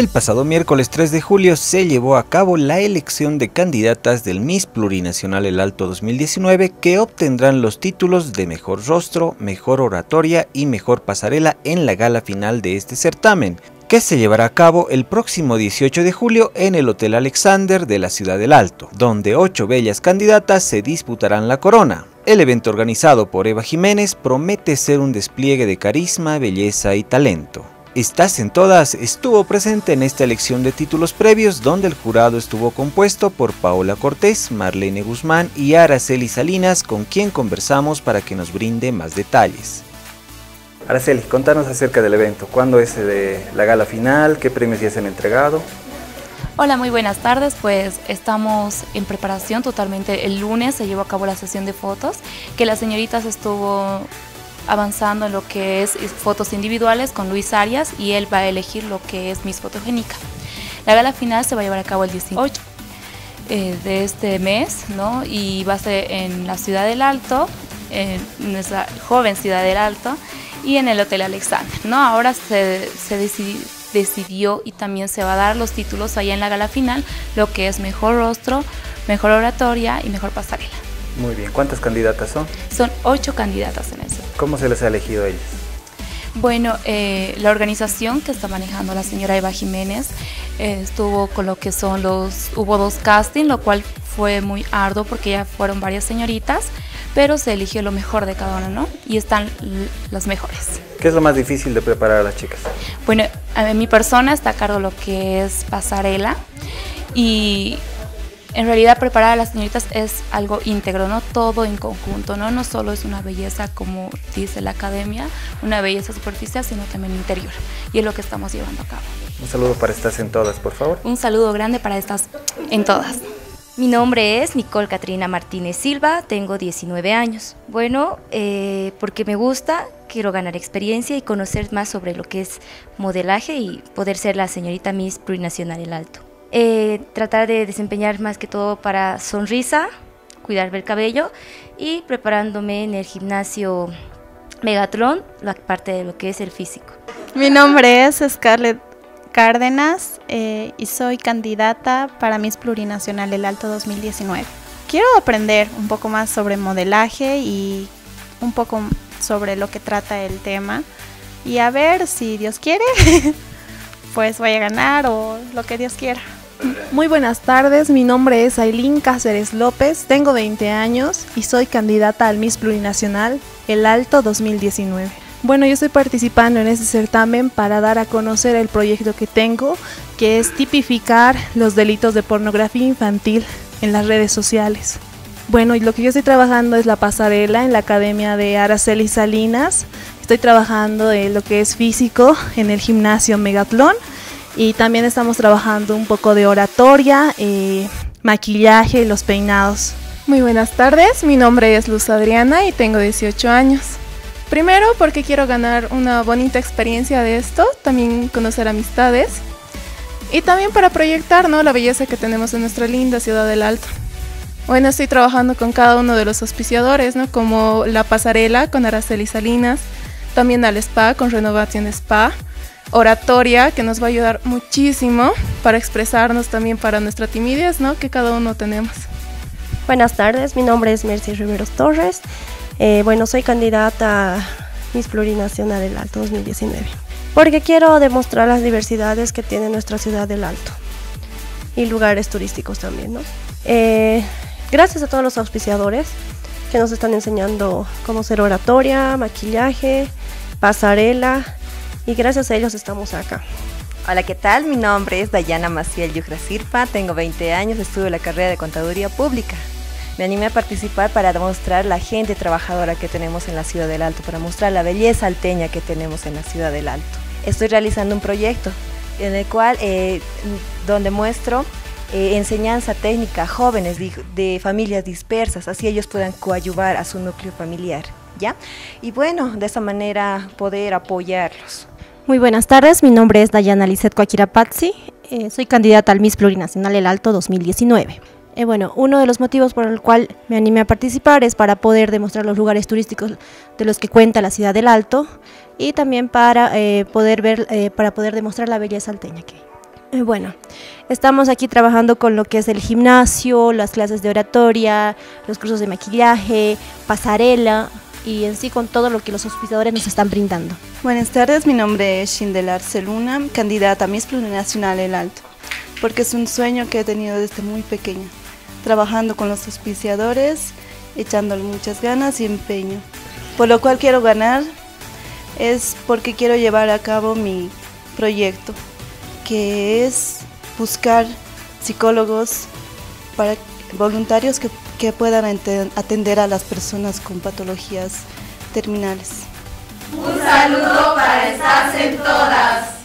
El pasado miércoles 3 de julio se llevó a cabo la elección de candidatas del Miss Plurinacional El Alto 2019 que obtendrán los títulos de Mejor Rostro, Mejor Oratoria y Mejor Pasarela en la gala final de este certamen, que se llevará a cabo el próximo 18 de julio en el Hotel Alexander de la ciudad del Alto, donde 8 bellas candidatas se disputarán la corona. El evento organizado por Eva Jiménez promete ser un despliegue de carisma, belleza y talento. Estás en Todas estuvo presente en esta elección de títulos previos, donde el jurado estuvo compuesto por Paola Cortés, Marlene Guzmán y Araceli Salinas, con quien conversamos para que nos brinde más detalles. Araceli, contanos acerca del evento. ¿Cuándo es la gala final? ¿Qué premios ya se han entregado? Hola, muy buenas tardes. Pues estamos en preparación totalmente. El lunes se llevó a cabo la sesión de fotos, que las señoritas estuvo avanzando en lo que es fotos individuales con Luis Arias, y él va a elegir lo que es Miss Fotogénica. La gala final se va a llevar a cabo el 18 de este mes, ¿no? Y va a ser en la Ciudad del Alto, en nuestra joven Ciudad del Alto, y en el Hotel Alexander, ¿no? Ahora se decidió y también se va a dar los títulos allá en la gala final, lo que es Mejor Rostro, Mejor Oratoria y Mejor Pasarela. Muy bien, ¿cuántas candidatas son? Son 8 candidatas en eso. ¿Cómo se les ha elegido a ellas? Bueno, la organización que está manejando la señora Eva Jiménez estuvo con lo que son hubo 2 castings, lo cual fue muy arduo porque ya fueron varias señoritas, pero se eligió lo mejor de cada una, ¿no? Y están las mejores. ¿Qué es lo más difícil de preparar a las chicas? Bueno, mi persona está a cargo de lo que es pasarela, y en realidad preparar a las señoritas es algo íntegro, ¿no? Todo en conjunto, ¿no? No solo es una belleza, como dice la academia, una belleza superficial, sino también interior. Y es lo que estamos llevando a cabo. Un saludo para Estás en Todas, por favor. Un saludo grande para Estás en Todas. Mi nombre es Nicole Catrina Martínez Silva, tengo 19 años. Bueno, porque me gusta, quiero ganar experiencia y conocer más sobre lo que es modelaje y poder ser la señorita Miss Plurinacional El Alto. Tratar de desempeñar más que todo para sonrisa, cuidarme el cabello y preparándome en el gimnasio Megatron, la parte de lo que es el físico. Mi nombre es Scarlett Cárdenas y soy candidata para Miss Plurinacional El Alto 2019. Quiero aprender un poco más sobre modelaje y un poco sobre lo que trata el tema, y a ver si Dios quiere, pues voy a ganar o lo que Dios quiera. Muy buenas tardes, mi nombre es Ailín Cáceres López, tengo 20 años y soy candidata al Miss Plurinacional El Alto 2019. Bueno, yo estoy participando en este certamen para dar a conocer el proyecto que tengo, que es tipificar los delitos de pornografía infantil en las redes sociales. Bueno, y lo que yo estoy trabajando es la pasarela en la academia de Araceli Salinas. Estoy trabajando en lo que es físico en el gimnasio Megatlón, y también estamos trabajando un poco de oratoria, maquillaje y los peinados. Muy buenas tardes, mi nombre es Luz Adriana y tengo 18 años. Primero porque quiero ganar una bonita experiencia de esto, también conocer amistades y también para proyectar, ¿no?, la belleza que tenemos en nuestra linda Ciudad del Alto. Bueno, estoy trabajando con cada uno de los auspiciadores, ¿no?, como la pasarela con Araceli Salinas, también al spa con Renovación Spa, oratoria que nos va a ayudar muchísimo para expresarnos también para nuestra timidez, ¿no?, que cada uno tenemos. Buenas tardes, mi nombre es Mercy Riveros Torres. Bueno, soy candidata a Miss Plurinacional El Alto 2019 porque quiero demostrar las diversidades que tiene nuestra Ciudad del Alto y lugares turísticos también, ¿no? Gracias a todos los auspiciadores que nos están enseñando cómo hacer oratoria, maquillaje, pasarela, y gracias a ellos estamos acá. Hola, ¿qué tal? Mi nombre es Dayana Maciel Yucra Sirpa, tengo 20 años, estudio la carrera de Contaduría Pública. Me animé a participar para demostrar la gente trabajadora que tenemos en la Ciudad del Alto, para mostrar la belleza alteña que tenemos en la Ciudad del Alto. Estoy realizando un proyecto en el cual, donde muestro enseñanza técnica a jóvenes de familias dispersas, así ellos puedan coadyuvar a su núcleo familiar, ¿ya? Y bueno, de esa manera poder apoyarlos. Muy buenas tardes, mi nombre es Dayana Lisset Coaquirapatzi, soy candidata al Miss Plurinacional El Alto 2019. Bueno, uno de los motivos por el cual me animé a participar es para poder demostrar los lugares turísticos de los que cuenta la Ciudad del Alto, y también para poder demostrar la belleza alteña que hay. Bueno, estamos aquí trabajando con lo que es el gimnasio, las clases de oratoria, los cursos de maquillaje, pasarela y en sí con todo lo que los auspiciadores nos están brindando. Buenas tardes, mi nombre es Shindel Arceluna, candidata a Miss Plurinacional El Alto, porque es un sueño que he tenido desde muy pequeña, trabajando con los auspiciadores, echándole muchas ganas y empeño. Por lo cual quiero ganar es porque quiero llevar a cabo mi proyecto, que es buscar psicólogos voluntarios que puedan atender a las personas con patologías terminales. Un saludo para Estás en Todas.